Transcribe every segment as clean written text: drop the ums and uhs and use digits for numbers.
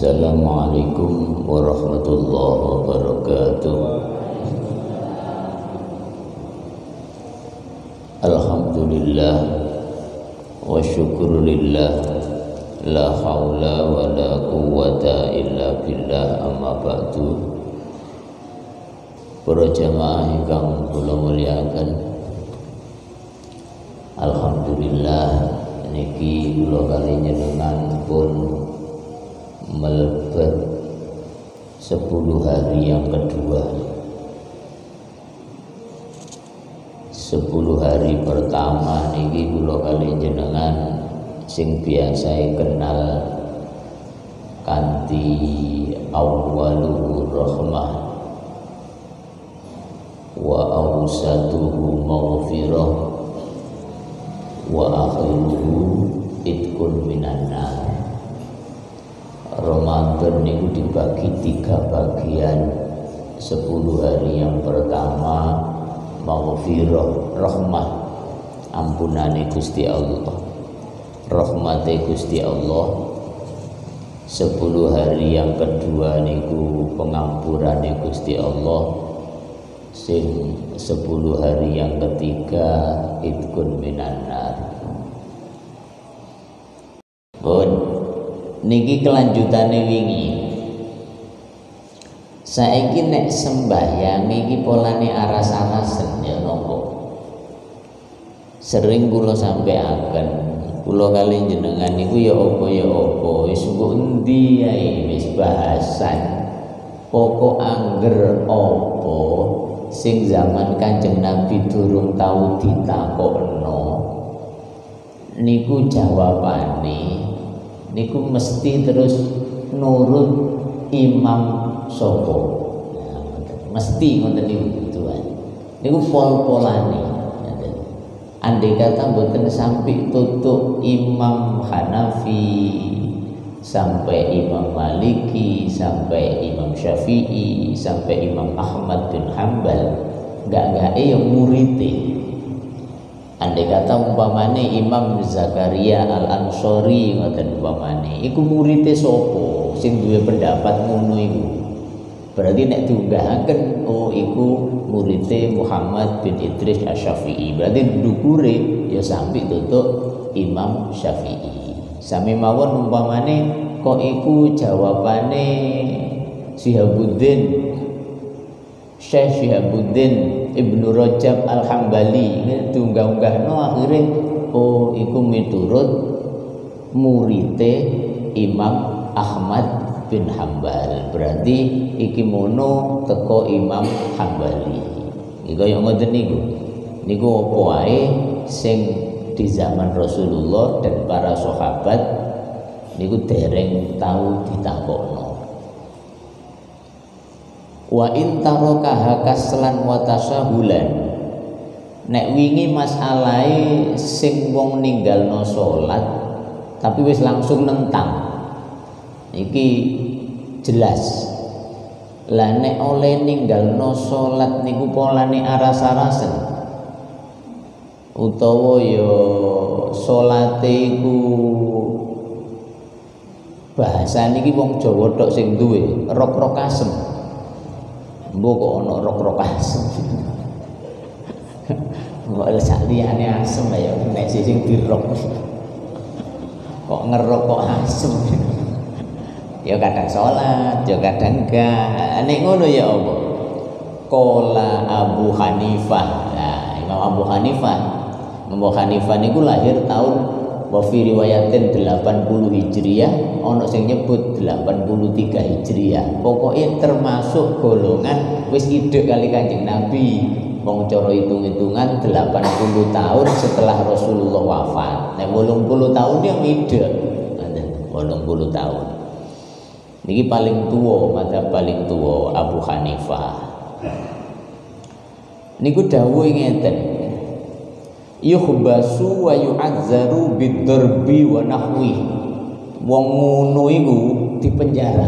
Assalamualaikum warahmatullahi wabarakatuh. Alhamdulillah wa syukurillah, la haula wa la quwwata illa billah, amma ba'du. Para jamaah ingkang kula muliakan, alhamdulillah niki kula kali njenengan pun melebet 10 hari yang kedua. 10 hari pertama niki kula kali jenengan sing biasa kenal kanthi awwaluhu rahmah wa awsatuhu maghfirah wa akhiruhu itqun minan nar. Ramadan niku dibagi 3 bagian. 10 hari yang pertama maghfirah, rahmah, ampunane Gusti Allah, rahmate Gusti Allah. 10 hari yang kedua niku pengampurane Gusti Allah. Sing 10 hari yang ketiga itqun minan nar. Niki kelanjutane wingi. Saiki nek sembahyang iki polane aras-arasen ya nopo. Sering kula sampeaken, kula kali jenengan niku ya apa wis engko endi ae wis bahasan. Pokok angger apa sing zaman Kanjeng Nabi durung tau ditakokno niku jawabane niku mesti terus nurut imam sapa. Nah, mesti ngoten niku tuan. Niku pol-polane. Andai kata mboten sampai tutup Imam Hanafi, sampai Imam Maliki, sampai Imam Syafi'i, sampai Imam Ahmad bin Hanbal, gak yang murite. Andai kata umpamane Imam Zakaria Al-Ansori ngoten umpamane iku murite sapa sing duwe pendapat ngono iku. Berarti nek diunggahaken oh iku murite Muhammad bin Idris Asy-Syafi'i. Berarti dukure ya sampai tutuk Imam Syafi'i. Sami mawon umpamane kok iku jawabane Syekh Syihabuddin Ibnu Rajab Al-Hambali diunggah-unggahno akhire oh iku miturut murite Imam Ahmad bin Hanbal. Berarti iki mono teko Imam Hambali. Iki kaya ngoten niku. Niku apa wae sing di zaman Rasulullah dan para sahabat niku dereng tau ditakokno. Wa in tarakaha kaslan wa tasahulan. Nek wingi masalahe sing wong ninggalno salat tapi wis langsung nentang. Iki jelas. Lah nek oleh ninggalno salat niku polane aras-arasen. Utawa ya salate iku bahasane iki wong Jawa tok sing duwe rok-rok asem. Mbok kok ana rok-rok asem. Mbok sak liyane asem ya nek sing dirok. Kok ngerok kok asem. Ya kadang salat, ya kadang enggak. Nek ngono ya apa? Qala Abu Hanifah. Nah, Imam Abu Hanifah niku lahir tahun wa fi riwayatin 80 Hijriah, ana sing nyebut 83 Hijriah. Pokoknya termasuk golongan wis idek kali Kanjeng Nabi. Wong cara hitung-hitungan 80 tahun setelah Rasulullah wafat. Nek 80 tahun yang idek. 80 tahun. Niki paling tua, madzhab paling tua Abu Hanifah. Niku dawuh ngeten. Yuhbasu wa yu'azzaru bid-darbi wa nahwi. Wong ngono iku dipenjara.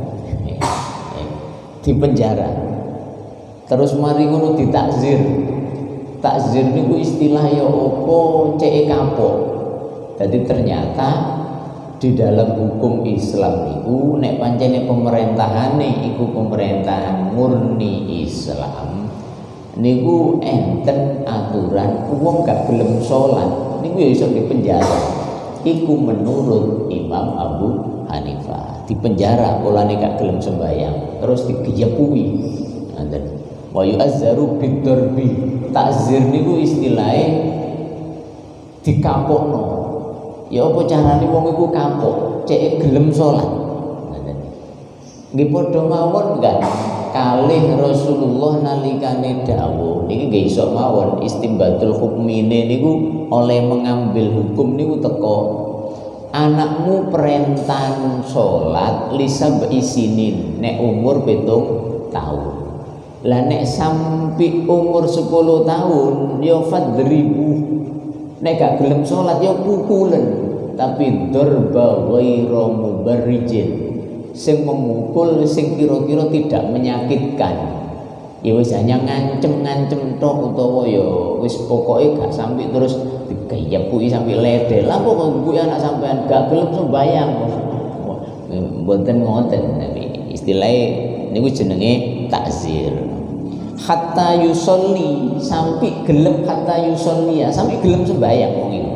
Dipenjara. Terus mari ngono ditakzir. Takzir niku istilah ya apa cek kapok. Jadi ternyata di dalam hukum Islam niku nek pancene pemerintahane iku pemerintahan murni Islam niku enten aturan wong gak gelem salat niku ya iso dipenjara. Iku menurut Imam Abu Hanifah, dipenjara polane gak gelem sembahyang terus digeyepui. Ngoten. Wa yu'azzaru bid-darbi. Takzir niku istilahe dikapokno. Ya apa carane wong iku kapok, cek gelem salat. Ngoten. Nggih padha mawon kan kalih Rasulullah nalikane dawuh niki nggih iso mawon istimbatul hukmine niku oleh mengambil hukum niku teko anakmu perintahan salat lisab isinin nek umur 7 tahun. Lah nek sampai umur 10 tahun ya fadribu. Nek gak gelem salat ya pukulen, tapi darba ghairu mubarrijin. Sing memukul sing kira-kira tidak menyakitkan. Ya wis hanya ngancem-ngancem tok utawa ya wis pokoke gak sampai terus digeyepui sampai ledel. Lah kok kuwi anak sampean gak gelem sembayang. Mboten ngoten tapi istilahnya niku jenenge takzir. Hatta yusolli sampai gelem hatta yusolli ya sampai gelem sembayang wong iku.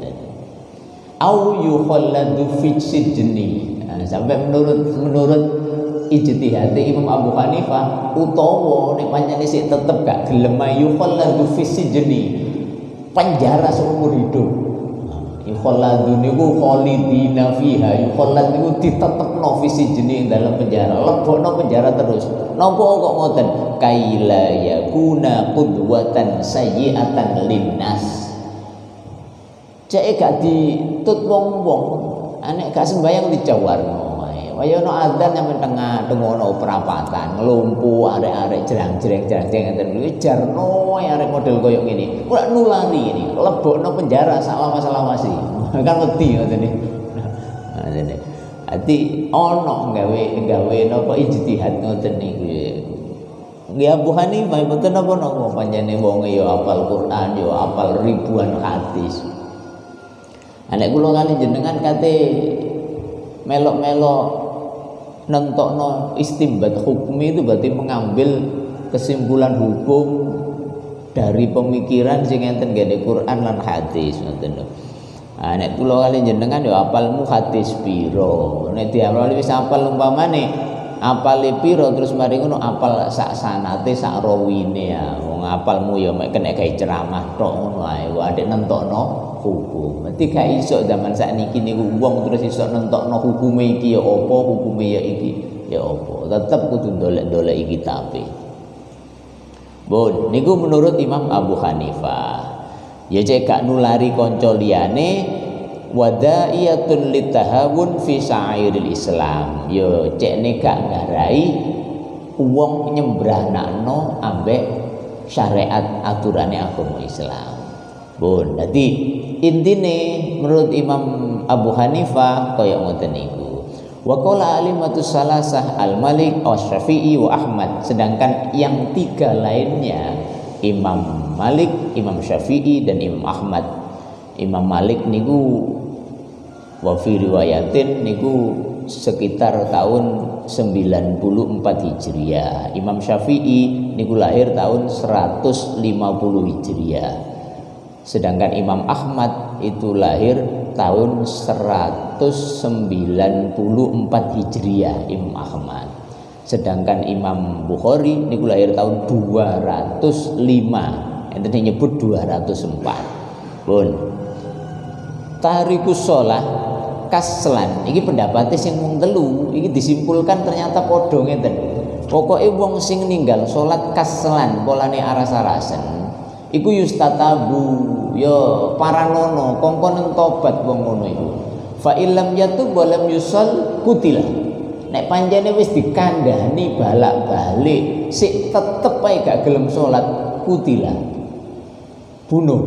Au yukhalladu fi sijni. Sampai menurut ijtihad Imam Abu Hanifah utawa nek pancene sik tetep gak gelem yukhalladu fi sijni penjara seumur hidup. Yukhalladu niku khalidina fiha, yukhallad niku ditetepno fi sijni dalam penjara, lebokno penjara terus. Napa kok ngoten? Kaila yakuna qudwatan sayyi'atan linnas. Cek gak ditut wong-wong, anek gak sembayang dijawarno wae. Waya ono adzan sampe tengah tengono perapatan, nglumpuh arek-arek jerang-jereng ngeten iki jarno arek model koyo ngene. Ora nulari ini, lebokno penjara salawasi. Kan wedi ngoten iki. Ngoten iki. Ati ono gawe napa ijtihad ngoten niku. Nggih Abu Hanifah mboten napa-napa pancene wong ya hafal Quran ya hafal ribuan hadis. Anek kula kali jenengan kate melok-melok nentokno istimbat hukmi itu berarti mengambil kesimpulan hukum dari pemikiran sing enten gede Quran lan hadis ngoten lho. Nek kula kali jenengan ya hafalmu hadis piro. Nek diapal wis hafal umpamane apale piro terus mari ngono apal sak sanate sak rawine ya. Wong apalmu ya mek kena gawe ceramah tok ngono ae. Wa adek nentokno hukum. Berarti gak iso zaman sakniki niku wong terus iso nentokno hukume iki ya apa, hukume ya iki ya apa. Tetep kudu ndolek-ndolek iki kitabe. Bon, niku menurut Imam Abu Hanifah. Ya cek gak nulari kanca liyane wadaiyatun litahawun fi sa'iril Islam. Ya cek nek gak ngarai wong nyembranakno ambek syariat aturane agama Islam. Bon, dadi intine menurut Imam Abu Hanifah kaya ngoten niku. Wa qala alimatus salasah Al-Malik, Asy-Syafi'i wa Ahmad. Sedangkan yang tiga lainnya Imam Malik, Imam Syafi'i dan Imam Ahmad. Imam Malik niku wa fi riwayatin niku sekitar tahun 94 Hijriah. Imam Syafi'i niku lahir tahun 150 Hijriah. Sedangkan Imam Ahmad itu lahir tahun 194 Hijriah Imam Ahmad. Sedangkan Imam Bukhari niku lahir tahun 205. Enten nyebut 204. Pun. Tarikus shalah kaslan iki pendapatnya sing mung telu iki disimpulkan ternyata padha ngeten. Pokoke wong sing ninggal salat kaslan polane aras-arasen iku yustatabu ya paranono kongkon tobat wong ngono iku. Fa illam yatub wa lam yusall kutila. Nek panjane wis dikandhani balak-balik sik tetep ae gak gelem salat kutila. Bunuh.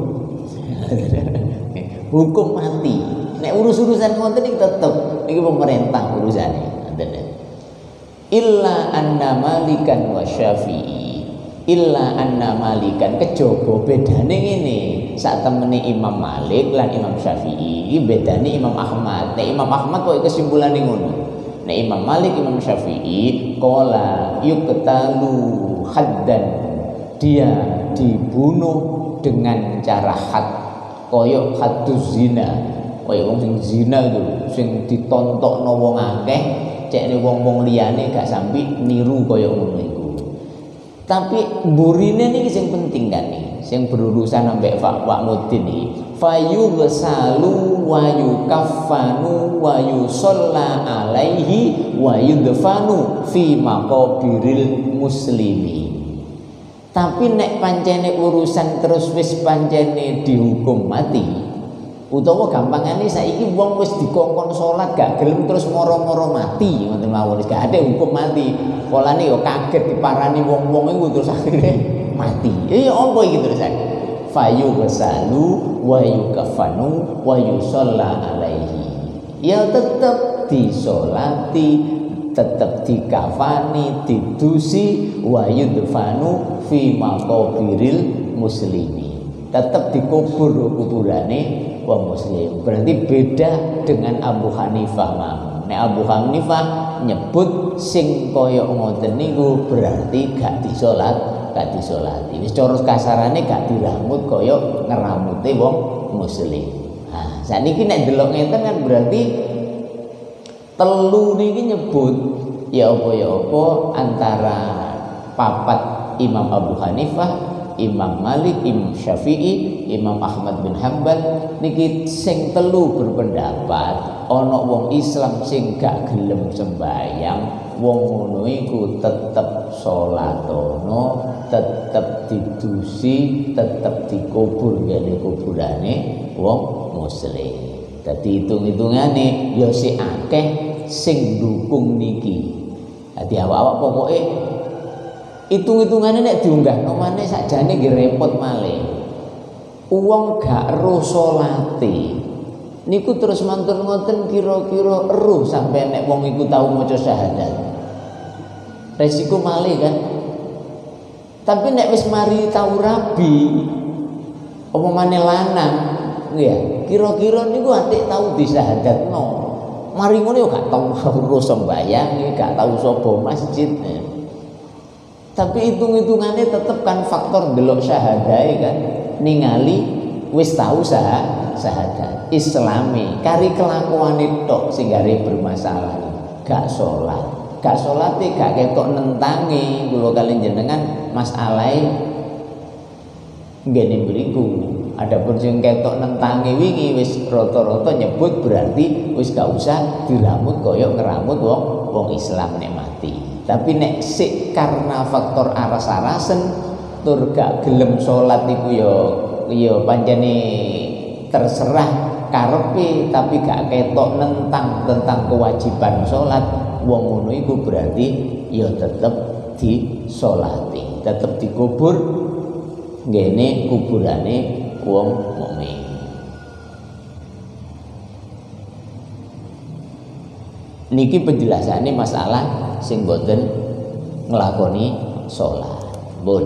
Hukum mati. Nek urus-urusan ngoten iki tetep iki pemerintah urusane. Illa anna Malikan wa Syafi'i. illa anna Malikan kejaba bedane ngene sak temene Imam Malik lan Imam Syafi'i bedane Imam Ahmad. Nek Imam Ahmad kok kesimpulane ngono. Nek Imam Malik Imam Syafi'i qala yuqtalu haddan, dia dibunuh dengan cara had, koyok hadduz zina, koyok wong sing zina itu sing ditontokno wong akeh cekne wong-wong liyane gak sampai niru koyok ngono iku. Tapi burine niki sing penting kan nih, sing berurusan ambek Pak Mudin iki. Fayughsalu wa yukaffanu wa yusalla alaihi wa yudfanu fi maqabiril muslimi. Tapi nek pancene urusan terus wis pancene dihukum mati, utawa gampangane saiki wong wis dikongkon salat gak gelem terus moro-moro mati, ngoten mawon wis gak ada hukum mati. Polane yo kaget diparani wong-wong iku terus akhirnya mati. Ya apa iki terus ae? Fayu basalu wa yukafanu wa yusalla alaihi. Ya tetep disolati, tetep dikafani, didusi wa yudfanu fi maqabiril muslimi. Tetep dikubur kuburane wong muslim. Berarti beda dengan Abu Hanifah mah. Nek Abu Hanifah nyebut sing kaya ngoten niku berarti gak disolati. Wis cara kasarane gak dirambut kaya ngeramute wong muslim. Nah, saniki nek delok ngeten kan berarti telu niki nyebut ya apa antara papat Imam Abu Hanifah, Imam Malik, Imam Syafi'i, Imam Ahmad bin Hanbal niki sing telu berpendapat ana wong Islam sing gak gelem sembahyang, wong ngono iku tetep salatono, tetep didusi, tetep dikubur ngene kuburane wong muslim. Dadi hitung-hitungane ya si akeh sing dukung niki. Dadi awak-awak pokoke hitung-hitungannya nek diunggahno maneh sakjane nggih repot malih. Wong gak ero salate niku terus mantun ngoten kira-kira ero sampai nek wong iku tau maca syahadat. Resiko malih kan. Tapi nek wis mari tau rabi apa maneh lanang ya, kira-kira niku atik tau disyahadatno. Mari ngono yo gak tau ero sembayang, gak tau sapa masjid. Tapi hitung-hitungannya tetep kan faktor delok syahadai kan, ningali wis tahu syahadat Islami kari kelakuane tok sing gare bermasalah. Gak salat gak ketok nentangi kula kalian jenengan masalahe ngene mriku. Adapun sing ketok nentangi wingi wis rata-rata nyebut berarti wis gak usah diramut kaya ngeramut wong Islam nek mati. Tapi nek sik karena faktor aras-arasen tur gak gelem salat iku ya pancene terserah karepe tapi gak ketok nentang tentang kewajiban salat, wong ngono iku berarti ya tetep disolati, tetep dikubur ngene kuburane wong mukmin. Niki penjelasannya masalah sing boten nglakoni salat. Pun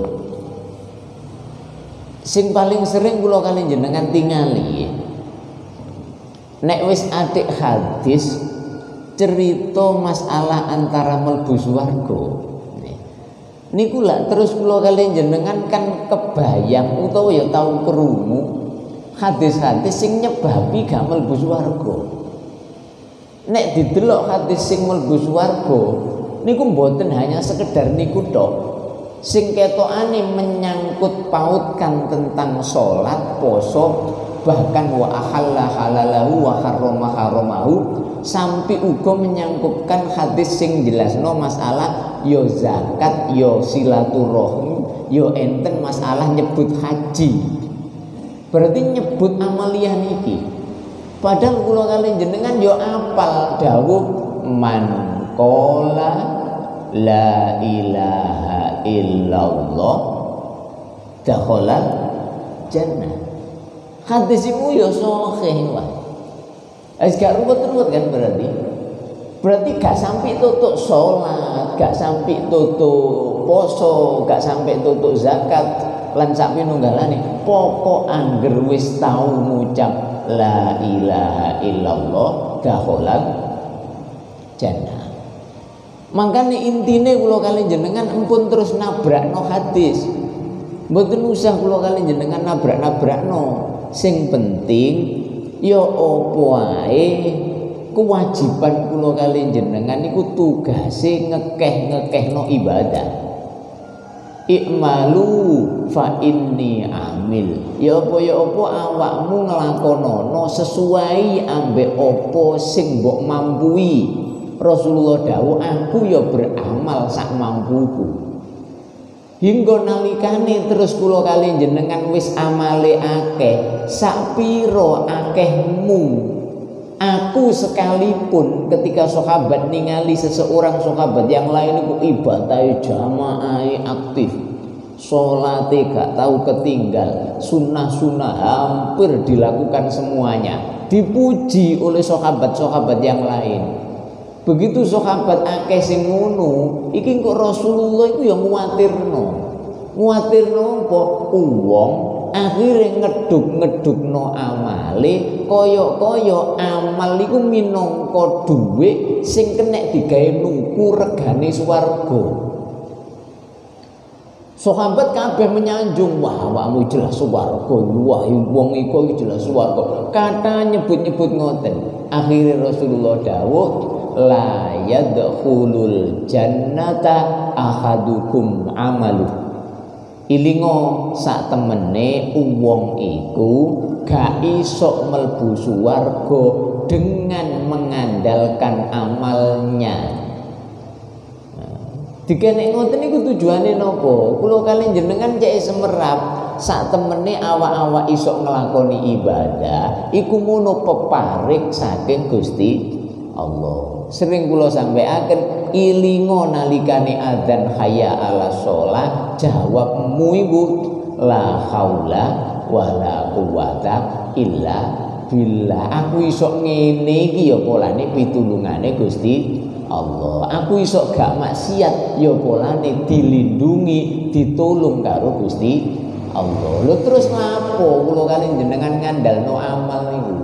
sing paling sering kula kali jenengan tingali nek wis atik hadis cerita masalah antara mlebu swarga niku lak terus kula kali jenengan kan kebayang utawa ya tau krungu hadis-hadis sing nyebabi gak mlebu swarga. Nek didelok hadis sing mlebu swarga niku mboten hanya sekedar niku tok. Sing ketokane menyangkut pautkan tentang salat, poso, bahkan wa ahalla halalahu wa harrama haramahu, sampai uga menyangkutkan hadis sing jelasno masalah yo zakat, yo silaturahim, yo enten masalah nyebut haji. Berarti nyebut amaliyah niki. Padahal kula kalian jenengan yo apal dawuh man qala la ilaha illallah dakhala jannah. Hadis iku yo sahih wae. Wis gak ruwet-ruwet kan berarti. Berarti gak sampai tutuk salat, gak sampai tutuk poso, gak sampai tutuk zakat lan sak pinunggalane, pokok angger wis tau ngucap la ilaha illallah dakhalal jannah. Makanya intine kula kali jenengan empun terus nabrakno hadis. Mboten usah kula kali jenengan nabrak-nabrakno. Sing penting ya apa wae kewajiban kula kali jenengan iku tugase ngekeh-ngekehno ibadah. I'malu fa inni amil. Ya apa awakmu nglakonono sesuai ambek apa sing mbok mampuhi. Rasulullah dawuh, aku ya beramal sak mampuku. Hingga nalikane terus kula kali jenengan wis amale akeh, sak pira akehmu. Aku sekalipun ketika sahabat ningali seseorang sahabat yang lain itu ibadah jamaah aktif, salate gak tahu ketinggal, sunnah-sunnah hampir dilakukan semuanya, dipuji oleh sahabat-sahabat yang lain. Begitu sahabat akeh sing ngono, iki kok Rasulullah iku ya nguwatirno apa wong akhire ngeduk-ngedukno amale kaya-kaya amal iku minangka dhuwit sing kena digawe nuku regane swarga. Sahabat kabeh menyanjung, wah awakmu jelas swarga, wah wong iku jelas swarga. Kata nyebut-nyebut ngoten. Akhire Rasulullah dawuh, la yadkhulul jannata ahadukum amalu. Ilingo sak temene wong iku gak iso mlebu swarga dengan mengandalkan amalnya. Dikenek ngoten niku tujuane napa? Kula kalian jenengan cek semerap sak temene awak-awak iso nglakoni ibadah iku ngono peparing saking Gusti Allah. Sering kula sampaiaken ilingo nalikane adzan hayya 'alas shalah, jawabmu iku la haula wala quwata illa billah. Aku iso ngene iki ya polane pitulungane Gusti Allah. Aku iso gak maksiat ya polane dilindungi, ditulung karo Gusti Allah. Lho terus lapo kula kali jenengan ngandalno amal niku?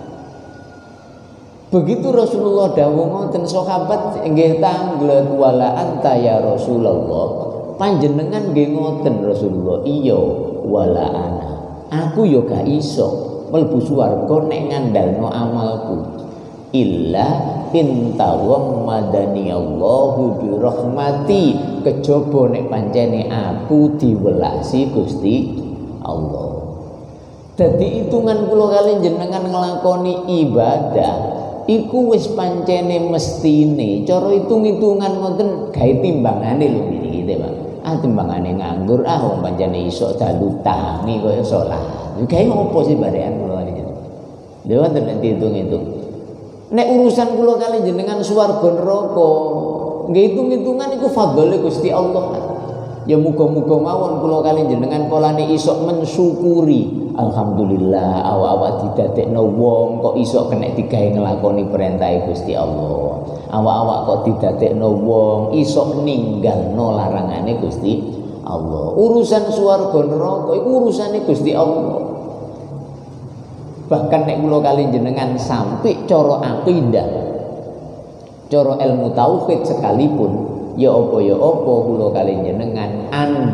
Begitu Rasulullah dawuh ngoten, sahabat nggih tanglet wala anta ya Rasulullah. Panjenengan nggih ngoten Rasulullah. Iya wala ana. Aku ya gak iso mlebu swarga nek ngandalno amalku. Illa intawammadani Allahu bi rahmati, kejaba nek pancene aku diwelasi Gusti Allah. Dadi hitungan kula kali jenengan nglakoni ibadah iku wis pancene mestine cara hitung-hitungan ngoten gawe timbangane lho niki Pak. Timbangane nganggur wong pancene iso dalu tangi kaya salat. Gawe opo sih barean kula niki. Lha wonten hitung-hitung. Nek urusan kula kali jenengan swarga neraka, nggih hitung-hitungan iku fadhole Gusti Allah. Ya muga-muga mawon kula kali jenengan polane iso mensyukuri. Alhamdulillah awak-awak didadekno wong kok iso kena digawe nglakoni perintah Gusti Allah. Awak-awak kok didadekno wong iso ninggalno larangane Gusti Allah. Urusan swarga neraka iku urusane Gusti Allah. Bahkan nek kula kali jenengan sampai cara akidah, cara ilmu tauhid sekalipun, ya apa kula kali jenengan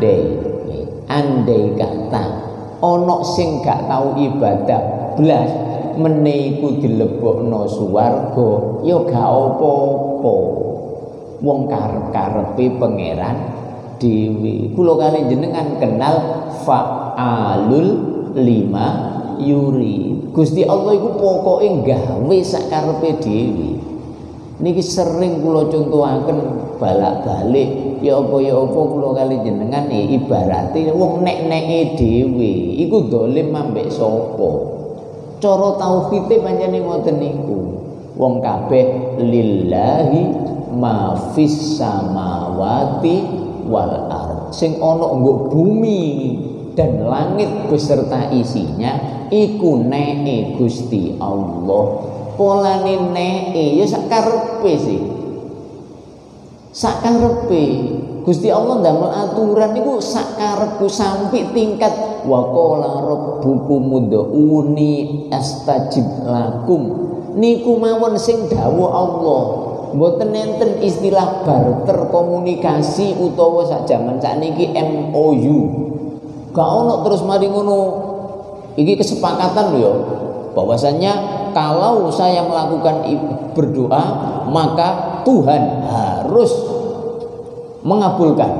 andai kata ana sing gak tau ibadah blas meniku dilebokno swarga, ya gak apa-apa. Wong karep-karepe pangeran dhewe. Kula kali jenengan kenal fa'alul lima yuri. Gusti Allah iku pokoke gawe sakarepe dhewe. Niki sering kula contohaken balak-balik. Ya apa kula kali jenengan ibarate wong nek-neke dhewe iku dolim ambek sapa. Cara tauhide pancene ngoten niku. Wong kabeh lillahi ma fis samawati wal ard. Sing ana nggo bumi dan langit beserta isinya iku neke Gusti Allah. Polane neke ya sak karepe sih. Sak karepe Gusti Allah ndamel aturan niku sak karepku sampai tingkat wa qala rabbukum ud'uni astajib lakum. Niku mawon sing dawuh Allah. Mboten enten istilah barter komunikasi utawa sak jaman sakniki MOU. Gak ono terus mari ngono. Iki kesepakatan lho ya. Bahwasanya kalau saya melakukan berdoa maka Tuhan harus mengabulkan.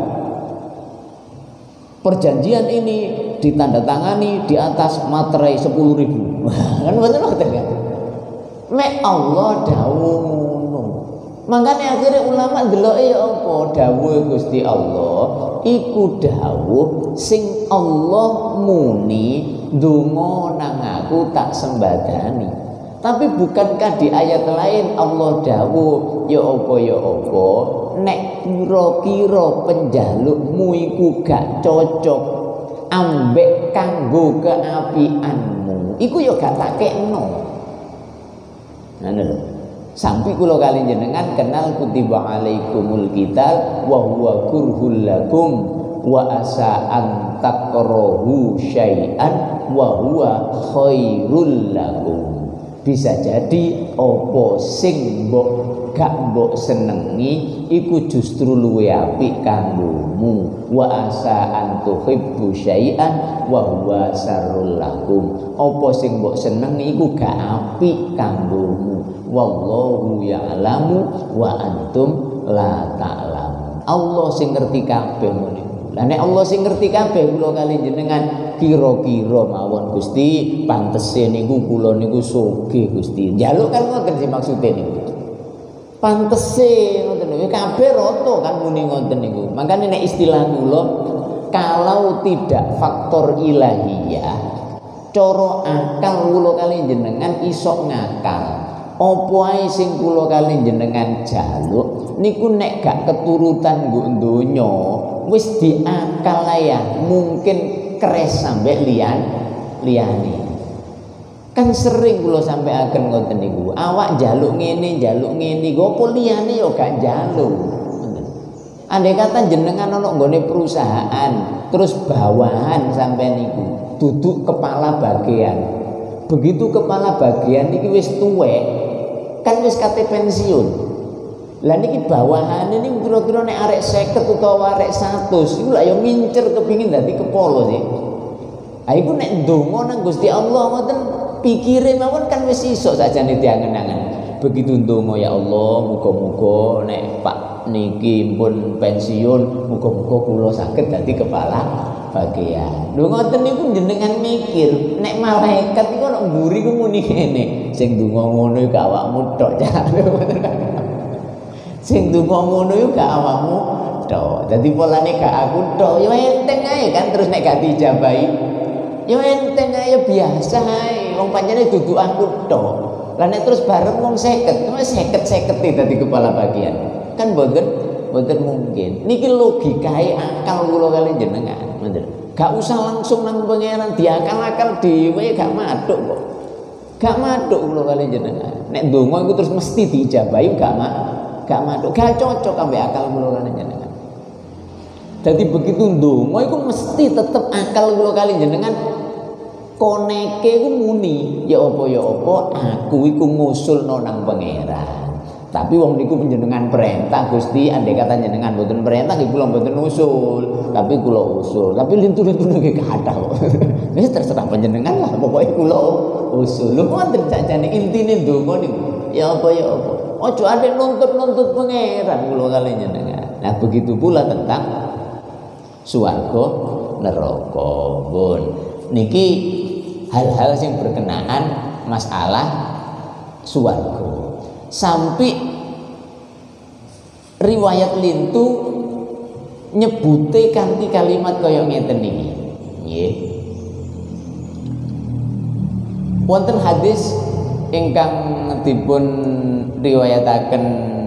Perjanjian ini ditandatangani di atas materai 10.000. Kan betul kan? Mek Allah dawuh ngono. Makanya akhirnya ulama ndeloke ya apa dawuh Gusti Allah iku dawuh sing Allah muni ndonga nang aku tak sembadani. Tapi bukankah di ayat lain Allah dawuh ya apa nek kira-kira penjalukmu iku gak cocok ambek kanggo keapianmu iku ya gak tak kekno. Ngono lho. Sampai kula kali jenengan kenal kutiba alaikumul qital wa huwa kurhul lakum wa asa an takrahu syai'an wa huwa khairul lakum. Bisa jadi apa sing gak mbok senengi iku justru luwih apik kanggomu. Wa asa an tuhibbu syai'an wa huwa sarrul lakum. Apa sing mbok senengi iku gak apik kanggomu. Wallahu ya'lamu wa antum la ta'lamun. Allah sing ngerti kabeh ngene. Lah nek Allah sing ngerti kabeh kula kali jenengan kira-kira mawon Gusti pantese niku kula niku sugih Gusti. Njaluk kan ngoten sing maksude niku. Pantese ngoten niku kabeh rata kan muni ngoten niku. Makane nek istilah kula kalau tidak faktor ilahiyah cara akal kula kali jenengan iso ngakal. Apa ae sing kula kali jenengan jaluk niku nek gak keturutan nggo donya wis diakal ya mungkin keres sampai liyane. Kan sering kula sampaiaken ngoten niku. Awak jaluk ngene apa liyane ya gak jaluk. Andai kata jenengan ana nggone perusahaan terus bawahan sampai niku duduk kepala bagian. Begitu kepala bagian niki wis tuwek kan wis kate pensiun. Lah niki bawahan ini kira-kira nek arek 50 utawa arek 100 iku lak ya mincer kepingin dadi kepala sih. Ha iku nek ndonga nang Gusti Allah ngoten pikire mawon kan wis iso sajane diangen-angen. Begitu ndonga ya Allah muga-muga nek Pak niki pun pensiun muga-muga kula saged dadi kepala bagian. Lho ngoten niku jenengan mikir nek malaikat iku nek mburi ku muni ngene, sing ndonga ngono iku gak awakmu tok jan. Sing ndonga ngono iku gak awakmu tok. Dadi polane gak aku tok, ya enteng ae kan terus nek gak dijabahi. Ya enteng ae biasa ae. Wong pancene dudu aku tok. Lah nek terus bareng wong 50, wis 50-50 dadi kepala bagian. Kan mboten mungkin. Niki logikae akal kula kali jenengan. Gak usah langsung nang pangeran diakal-akal dhewe gak maduk kok. Gak maduk kula kali jenengan. Nek ndonga iku terus mesti diijabahi gak maduk. Gak cocok ambek akal kula kali jenengan. Jadi begitu ndonga iku mesti tetep akal kula kali jenengan koneke iku muni ya apa aku iku ngusulno nang pangeran. Tapi wong niku panjenengan perintah Gusti, andai kata jenengan mboten perintah nggih kula mboten usul, tapi kula usul. Tapi lintu-lintu nggih kathah kok. Wis terserah panjenengan lah, pokoke kula usul. Lho wonten jajane intine ndonga niku. Ya apa. Ojo ade nuntut-nuntut pangeran kula kali jenengan. Nah begitu pula tentang swarga neraka. Pun niki hal-hal yang berkenaan masalah swarga. Sampai riwayat lintu nyebute kanthi kalimat kaya ngeten niki. Nggih. Wonten hadis ingkang dipun riwayataken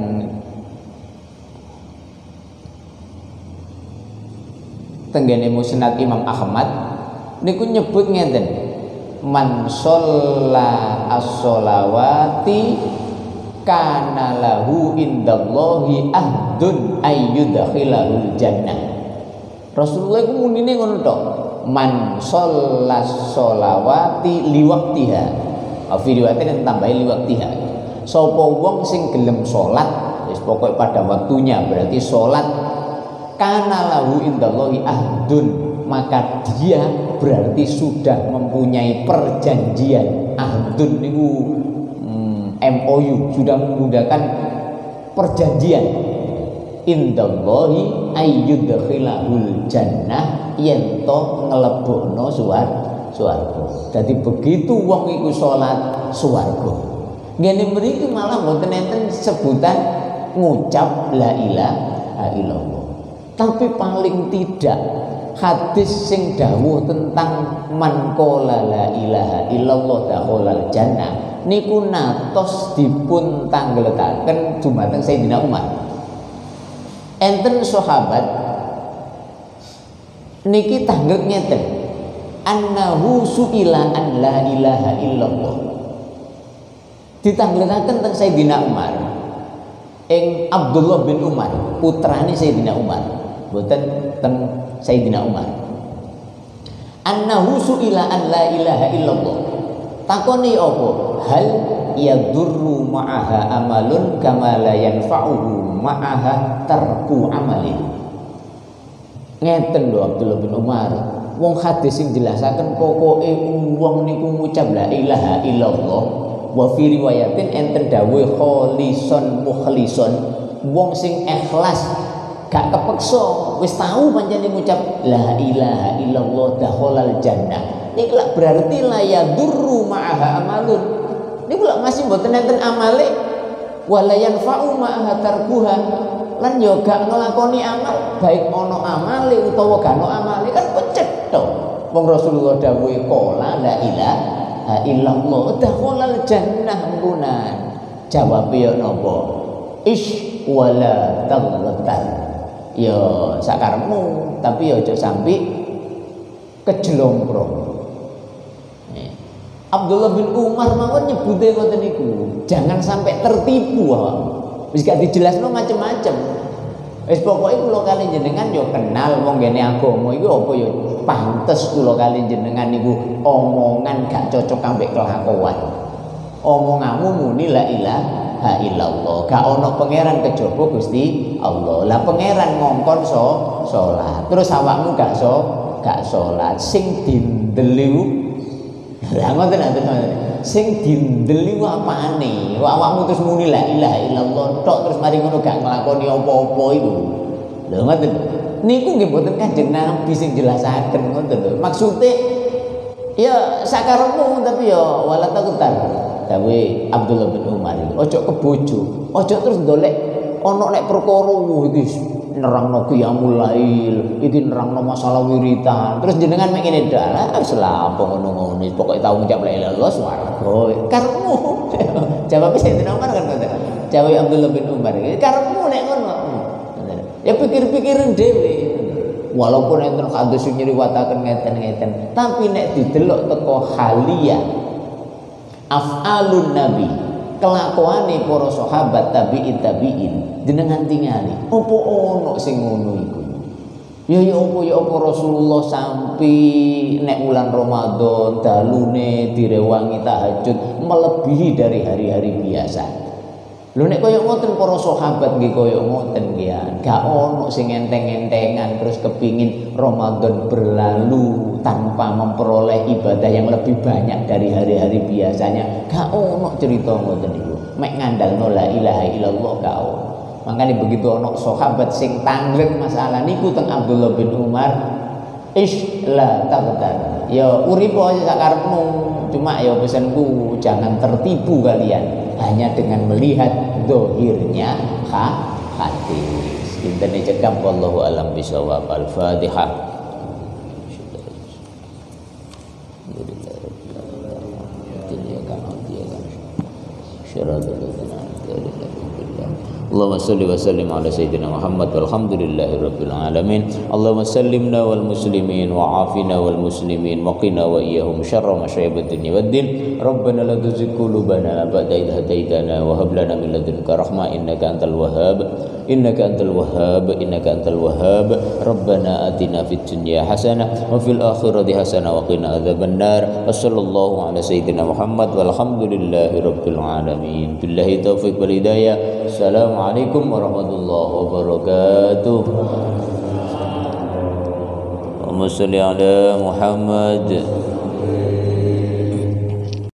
tenggene Musnad Imam Ahmad niku nyebut ngeten. Man sholla as-sholawati kana lahu indallahi ahdun ayyudkhilahul jannah. Rasulullah iku munine ngono tok. Man shollas sholawati liwaktiha. Fi riwayatin tambahi liwaktiha. Sapa wong sing gelem salat wis pokoke pada waktunya, berarti salat kana lahu indallahi ahdun, maka dia berarti sudah mempunyai perjanjian. Ahdun niku MOU, sudah menggunakan perjanjian. Indallahi ayyudkhilahul jannah, yen to nglebokno swarga. Dadi begitu wong iku salat swarga. Ngene mriki malah mboten enten sebutan ngucap la ilaha illallah. Tapi paling tidak hadis sing dawuh tentang man qala la ilaha illallah dakhalal jannah niku natos dipun tangletaken dumateng Sayyidina Umar. Enten sahabat niki tanggel ngeten, annahu su'ila an la ilaha illallah. Ditangletaken teng Sayyidina Umar. Ing Abdullah bin Umar, putrane Sayyidina Umar. Boten teng Sayyidina Umar. Annahu su'ila an la ilaha illallah. Takoni apa? Hal yadurru ma'aha amalun kama la yanfa'uhu ma'aha tarku amalin. Ngeten lho Abdullah bin Umar. Wong hadis sing jelasaken pokoke wong niku ngucap la ilaha illallah. Wa fi riwayatin enten dawuh kholison mukhlison, wong sing ikhlas gak kepeksa wis tahu pancene ngucap la ilaha illallah dakhalal jannah. Niku lak berarti la yadurru ma'aha amalun. Niku lak masih mboten enten amale wala yanfa'u ma'aha tarkuha. Lan yo gak nglakoni amal, baik ana amale utawa gak ana amale kan pecet to. Wong Rasulullah dawuhe qala la ilaha illallah dakhalal jannah munan. Jawabe yo napa? Ish wala taghtar. Ya sakarepmu, tapi ya aja sampai kejelomprong. Abdullah bin Umar mawon nyebute ngoten niku, jangan sampai tertipu awak. Wis gak dijelasno macam-macam. Wis pokoke kula kali jenengan yo kenal wong ngene agama iku apa yo pantes kula kali jenengan niku omongan gak cocok ambek kelakuan. Omonganmu muni la ilaha illallah, gak ono pangeran kejaba Gusti Allah. Lah pangeran ngongkon salat. Terus awakmu gak salat, sing dindeliu. Lah ngoten sing dindeli apane? Awakmu terus muni la ilaha illallah tok terus mari ngono gak nglakoni apa-apa iku. Lho ngoten. Niku nggih mboten Kanjeng Nabi sing jelasaken ngoten lho. Maksude ya sakarepmu tapi ya wala takutan. Dawe Abdullah bin Umar iki ojo kebojo, ojo terus ndolek ana nek perkara iki nerangno qiyamul lail, iki nerangno masalah wiritan. Terus jenengan mek ngene dalah selapo ngono-ngono pokoke tau ngucap la ilaha illallah swarga. Karepmu. Jawab Sayyidina Umar kan ngoten. Jawab Abdullah bin Umar iki karepmu nek ngono. Ya pikir-pikirin dhewe. Walaupun enten hadis sing nyriwataken ngeten-ngeten, tapi nek didelok teko haliyah af'alun nabi, kelakuane para sahabat tabi'in jenengan tingali opo ono sing ngono iku. Ya apa Rasulullah sampai nek bulan Ramadan dalune direwangi tahajud melebihi dari hari-hari biasa. Lho nek kaya ngoten para sahabat nggih kaya ngoten nggih, gak ono sing enteng-entengan terus kepingin Ramadan berlalu tanpa memperoleh ibadah yang lebih banyak dari hari-hari biasanya. Gak ono cerita ngoten niku. Mek ngandalno la ilaha illallah gak ono. Makanya begitu ono sahabat sing tanglet masalah niku teng Abdullah bin Umar, ish la taghtar. Ya urip aja sakarepmu, cuma ya pesanku jangan tertipu kalian hanya dengan melihat zahirnya hadis. Intene cekap wallahu alam bisawab. Al-Fatihah. Allahumma Allahumma salli wa sallim ala sayyidina Muhammad walhamdulillahi rabbil alamin. Allahumma sallimna wal muslimin wa afina wal muslimin wa qina wa iyyahum syarra masyaibat dunya waddin. Rabbana la tuzigh qulubana ba'da idh hadaitana wa hab lana min ladunka rahmah innaka antal wahhab innaka antal wahhab. Rabbana atina fid dunya hasanah wa fil akhirati hasanah wa qina adzabannar. Wassallallahu ala sayyidina Muhammad walhamdulillahi rabbil alamin. Billahi taufiq wal hidayah. Assalamualaikum warahmatullahi wabarakatuh. Allahumma shalli ala Muhammad.